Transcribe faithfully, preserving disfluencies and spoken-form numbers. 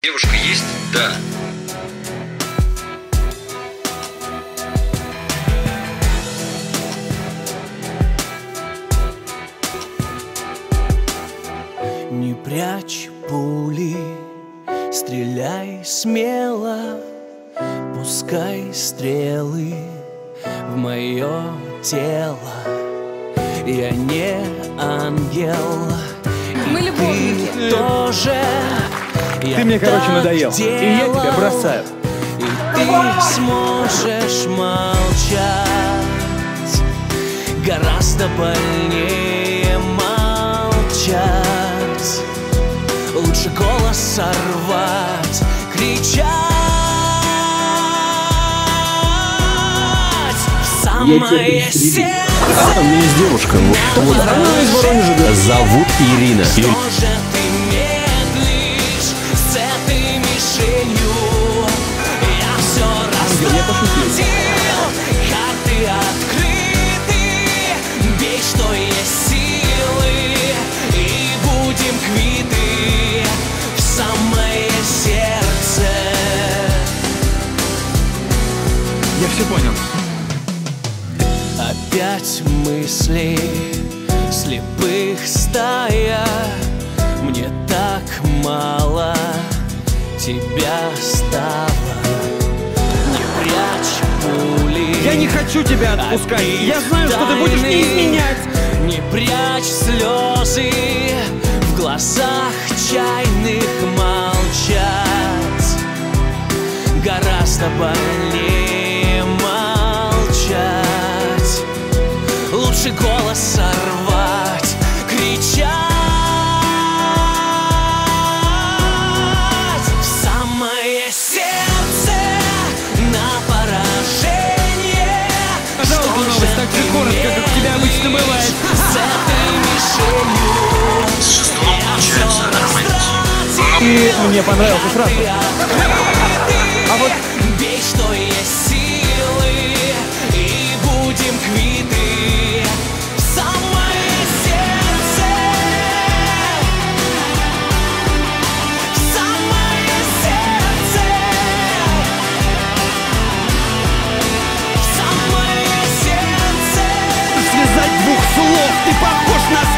Девушка есть? Да. Не прячь пули, стреляй смело, пускай стрелы в мое тело. Я не ангел, мы любовники. Ты тоже. Ты мне, короче, надоел, и я тебя бросаю. И ты сможешь молчать, гораздо больнее молчать. Лучше голос сорвать, кричать в самое сердце. А, у меня есть девушка. Вот, вот. Она из Воронежа, да. Зовут Ирина. Что же ты медлишь с этой мишенью? Я все расстроил, карты открыты, бей, что есть силы, и будем квиты в самое сердце. Я все понял. Опять мысли слепых стая, мне так мало тебя стало. Не прячь пули, Я не хочу тебя отпускать. Я знаю, что ты будешь мне изменять. Не прячь слезы в глазах чайных, молчать гораздо больнее молчать. Лучше голос сорвать, кричать в самое сердце на поражение. Пожалуйста, новость так же коротко, как у тебя обычно бывает. С этой мишенью я все И мне понравился сразу. А вот бей, что есть силы, и будем квиты в самое сердце. В самое сердце. В самое сердце. Связать двух слов, ты похож на